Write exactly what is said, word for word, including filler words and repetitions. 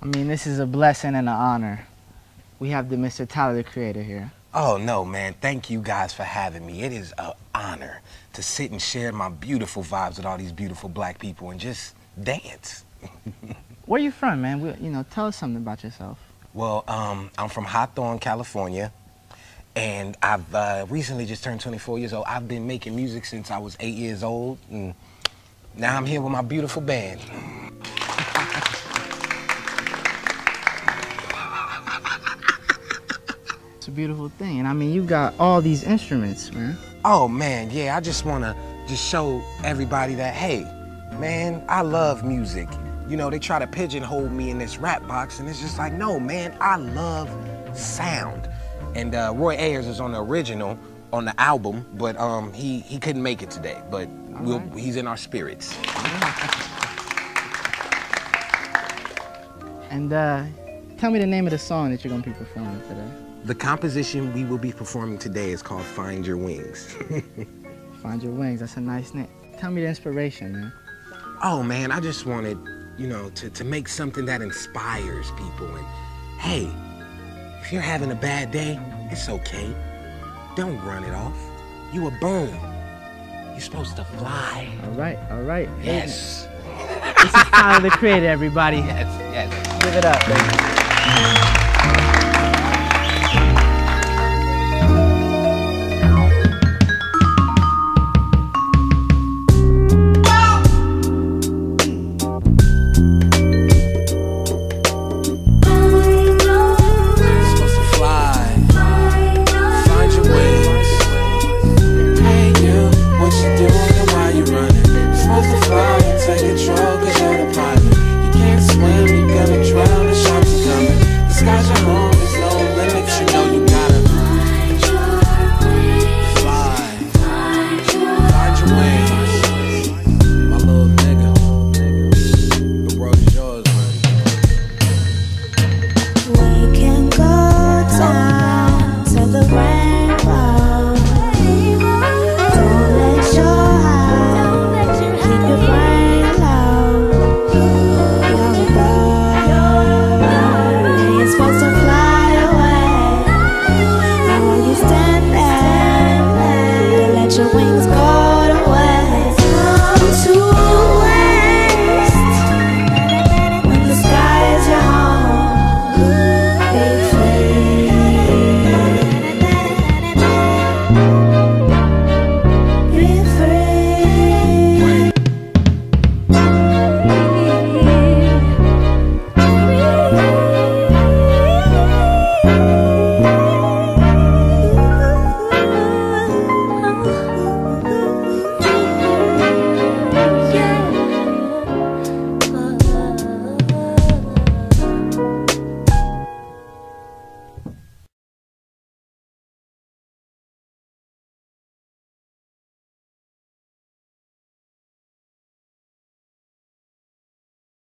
mean, this is a blessing and an honor. We have the Mister Tyler, the Creator, here. Oh, no, man. Thank you guys for having me. It is an honor to sit and share my beautiful vibes with all these beautiful black people and just dance. Where you from, man? We, you know, tell us something about yourself. Well, um, I'm from Hawthorne, California, and I've uh, recently just turned twenty-four years old. I've been making music since I was eight years old, and now I'm here with my beautiful band. It's a beautiful thing, and I mean, you got all these instruments, man. Oh, man, yeah, I just want to just show everybody that, hey, man, I love music. You know, they try to pigeonhole me in this rap box, and it's just like, no, man, I love sound. And uh, Roy Ayers is on the original, on the album, but um, he, he couldn't make it today, but we'll, right. he's in our spirits. And uh, tell me the name of the song that you're going to be performing today. The composition we will be performing today is called Find Your Wings. Find Your Wings, that's a nice name. Tell me the inspiration, man. Oh, man, I just wanted, you know, to, to make something that inspires people. And hey, if you're having a bad day, it's okay. Don't run it off. You a bird. You're supposed to fly. All right, all right. Yes. This is Tyler, the Creator, everybody. Yes, yes. Give it up, baby.